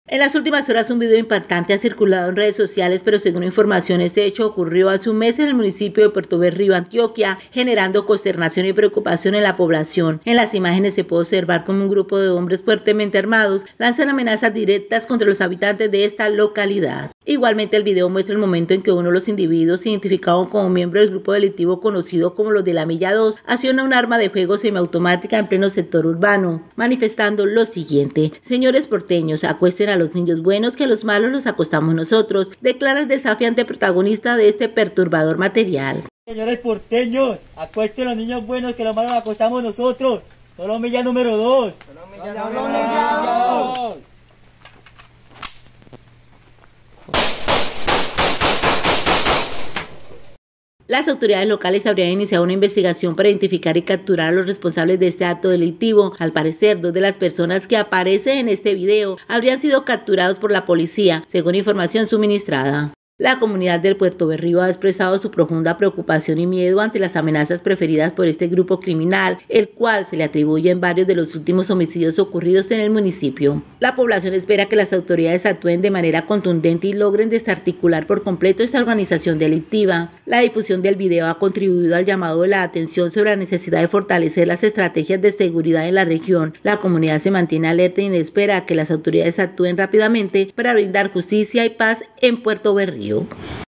En las últimas horas un video impactante ha circulado en redes sociales, pero según información este hecho ocurrió hace un mes en el municipio de Puerto Berrío, Antioquia, generando consternación y preocupación en la población. En las imágenes se puede observar como un grupo de hombres fuertemente armados lanzan amenazas directas contra los habitantes de esta localidad. Igualmente el video muestra el momento en que uno de los individuos, identificado como miembro del grupo delictivo conocido como los de la Milla 2, acciona un arma de fuego semiautomática en pleno sector urbano, manifestando lo siguiente: señores porteños, acuesten a los niños buenos que a los malos los acostamos nosotros, declara el desafiante protagonista de este perturbador material. Señores porteños, acuesten a los niños buenos que a los malos los acostamos nosotros. Solo Milla número 2. Solo Milla 2. Las autoridades locales habrían iniciado una investigación para identificar y capturar a los responsables de este acto delictivo. Al parecer, 2 de las personas que aparecen en este video habrían sido capturados por la policía, según información suministrada. La comunidad del Puerto Berrío ha expresado su profunda preocupación y miedo ante las amenazas preferidas por este grupo criminal, el cual se le atribuye en varios de los últimos homicidios ocurridos en el municipio. La población espera que las autoridades actúen de manera contundente y logren desarticular por completo esta organización delictiva. La difusión del video ha contribuido al llamado de la atención sobre la necesidad de fortalecer las estrategias de seguridad en la región. La comunidad se mantiene alerta y espera que las autoridades actúen rápidamente para brindar justicia y paz en Puerto Berrío.